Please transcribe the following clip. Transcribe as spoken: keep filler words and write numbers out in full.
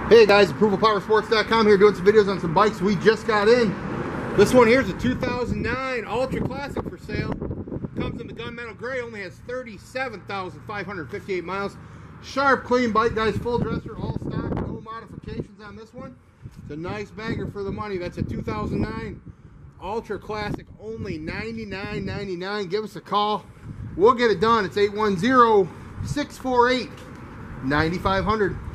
Hey guys, approval power sports dot com here doing some videos on some bikes we just got in. This one here is a two thousand nine Ultra Classic for sale. Comes in the gunmetal gray, only has thirty-seven thousand five hundred fifty-eight miles. Sharp, clean bike, guys, full dresser, all stock, no modifications on this one. It's a nice banger for the money. That's a two thousand nine Ultra Classic, only ninety-nine ninety-nine. Give us a call. We'll get it done. It's eight one zero, six four eight, nine five zero zero.